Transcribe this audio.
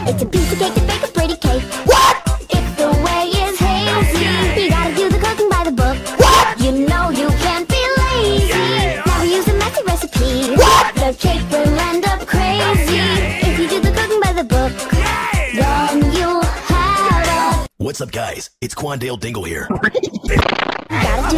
It's a piece of cake to bake a pretty cake. What? If the way is hazy, you gotta do the cooking by the book. What? You know you can't be lazy. Never use a messy recipe. What? The cake will end up crazy. If you do the cooking by the book, then you'll have a... What's up, guys? It's Quandale Dingle here. Gotta do